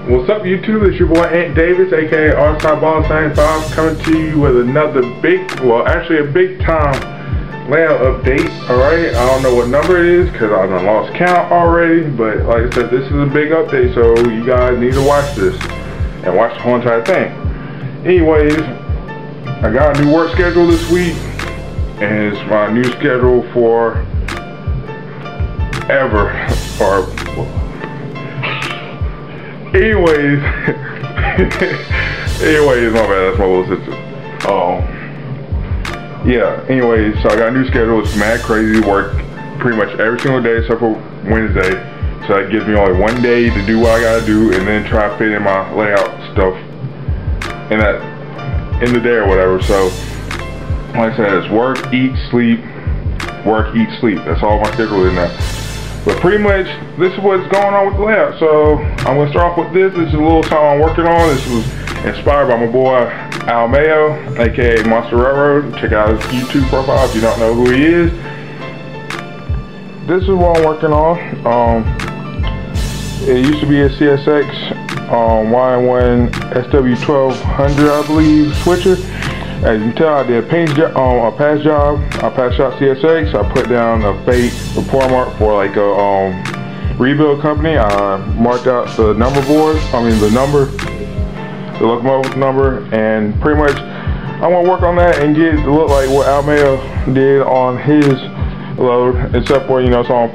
What's up, YouTube? It's your boy Ant Davis, aka R-Side Ball 75, coming to you with another actually a big time layout update. Alright, I don't know what number it is because I done lost count already, but like I said, this is a big update, so you guys need to watch this and watch the whole entire thing. Anyways, I got a new work schedule this week, and it's my new schedule for ever. Anyways, my bad, that's my little sister. Yeah, anyways, so I got a new schedule. It's mad crazy work pretty much every single day except for Wednesday. So that gives me only one day to do what I gotta do and then try to fit in my layout stuff in the day or whatever. So, like I said, it's work, eat, sleep, work, eat, sleep. That's all my schedule is now. But pretty much, this is what's going on with the layout. So, I'm going to start off with this. This is a little song I'm working on. This was inspired by my boy, Al Mayo, aka Monster Railroad. Check out his YouTube profile if you don't know who he is. This is what I'm working on. It used to be a CSX Y1 SW1200, I believe, switcher. As you can tell, I did a paint job, a pass job. I passed shot CSX. I put down a fake report mark for like a rebuild company. I marked out the number board. The locomotive number, and pretty much I want to work on that and get it to look like what Al Mayo did on his load, except for, you know, it's on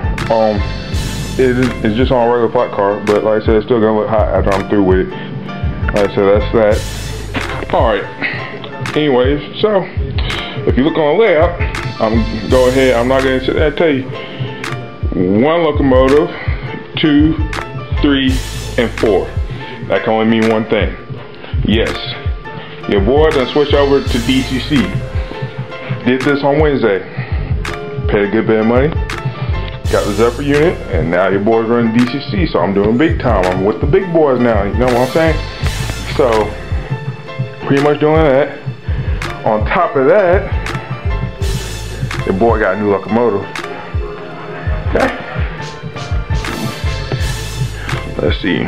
it's just on a regular flat car. But like I said, it's still gonna look hot after I'm through with it. Like I said, that's that. All right. Anyways, so if you look on the layout, I'm not going to sit there and tell you. 1 locomotive, 2, 3, and 4. That can only mean one thing. Yes, your boy done switched over to DCC. Did this on Wednesday. Paid a good bit of money. Got the Zephyr unit, and now your boy's running DCC. So I'm doing big time. I'm with the big boys now. You know what I'm saying? So pretty much doing that. On top of that, the boy got a new locomotive. Okay. Let's see.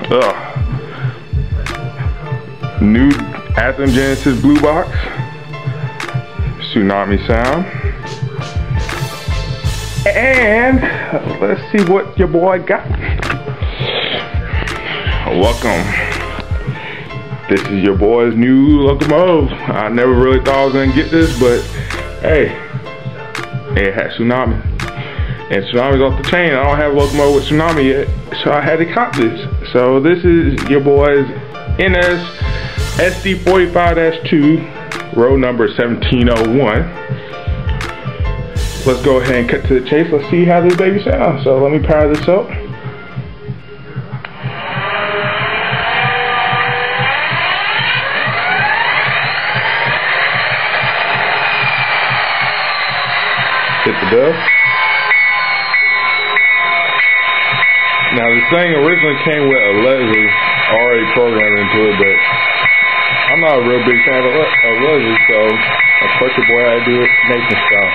New Athearn Genesis Blue Box. Tsunami sound. And let's see what your boy got. Welcome. This is your boy's new locomotive. I never really thought I was gonna get this, but hey, it had Tsunami. And Tsunami's off the chain. I don't have a locomotive with Tsunami yet, so I had to cop this. So this is your boy's NS SD45-2, road number 1701. Let's go ahead and cut to the chase. Let's see how this baby sounds. So let me power this up. Hit the bell. Now this thing originally came with a Leslie already programmed into it, but I'm not a real big fan of Leslie, so of course your boy had to do it Nathan style.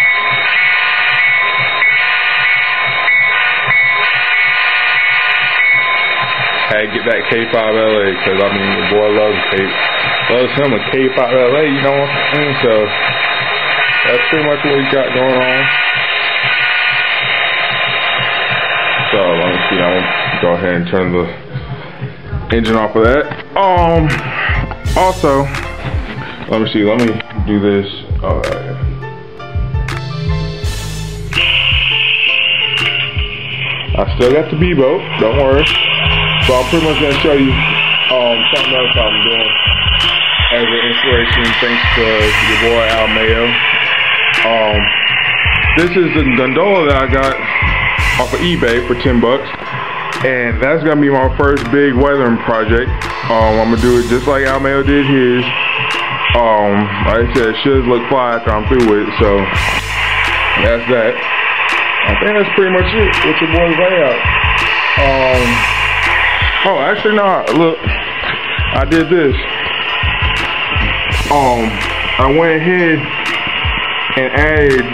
Had to get that K5LA because I mean your boy loves him a K5LA, you know what I'm saying? So that's pretty much what we got going on. So let me see, I'm gonna go ahead and turn the engine off of that. Also, let me do this. I still got the B-boat, don't worry. So I'm pretty much gonna show you something else I'm doing as an inspiration, thanks to your boy Al Mayo. This is the gondola that I got off of eBay for 10 bucks, and that's gonna be my first big weathering project. I'm gonna do it just like Al Mayo did his. Like I said, it should look fly after I'm through with it, so that's that. I think that's pretty much it with your boy's layout. Oh, actually no, look, I did this. I went ahead and added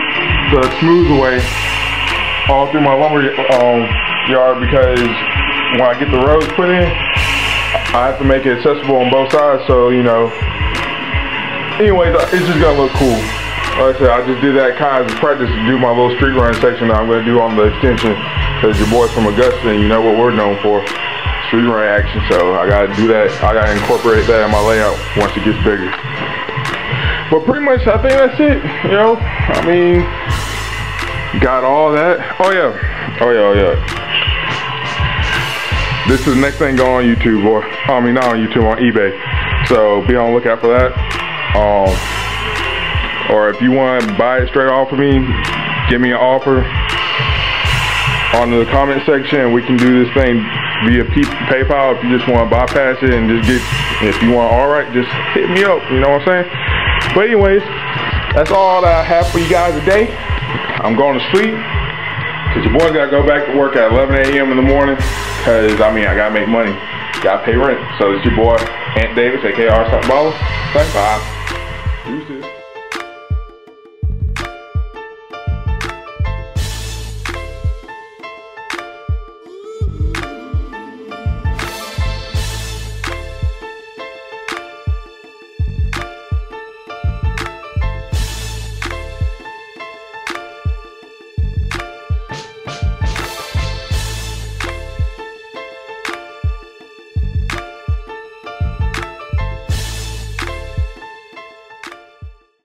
the smooth away all through my lumber yard because when I get the roads put in, I have to make it accessible on both sides, so, you know, anyways, it's just gonna look cool. Like I said, I just did that kind of practice to do my little street run section that I'm gonna do on the extension, because your boy's from Augusta, and you know what we're known for, street run action, so I gotta do that, I gotta incorporate that in my layout once it gets bigger. But pretty much, I think that's it, you know, I mean, got all that. Oh yeah. This is the next thing go on YouTube, or I mean not on YouTube, on eBay. So be on the lookout for that. Or if you want to buy it straight off of me, give me an offer on the comment section. We can do this thing via PayPal. If you just want to bypass it and just get, if you want alright, just hit me up. You know what I'm saying? But anyways, that's all that I have for you guys today. I'm going to sleep, because your boy got to go back to work at 11 a.m. in the morning, because, I mean, I got to make money. Got to pay rent. So it's your boy, Ant Davis, a.k.a. Arstock Baller. Thanks, bye. Deuces.